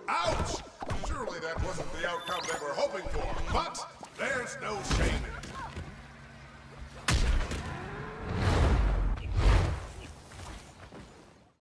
Ouch! Surely that wasn't the outcome they were hoping for, but